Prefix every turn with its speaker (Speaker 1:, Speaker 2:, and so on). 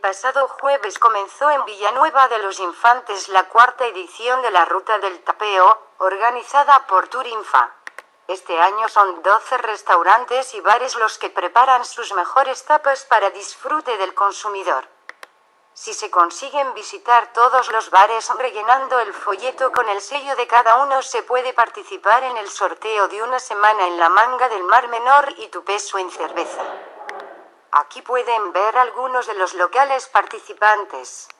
Speaker 1: pasado jueves comenzó en Villanueva de los Infantes la cuarta edición de la Ruta del Tapeo, organizada por Turinfa. Este año son 12 restaurantes y bares los que preparan sus mejores tapas para disfrute del consumidor. Si se consiguen visitar todos los bares rellenando el folleto con el sello de cada uno, se puede participar en el sorteo de una semana en la Manga del Mar Menor y tu peso en cerveza. Aquí pueden ver algunos de los locales participantes.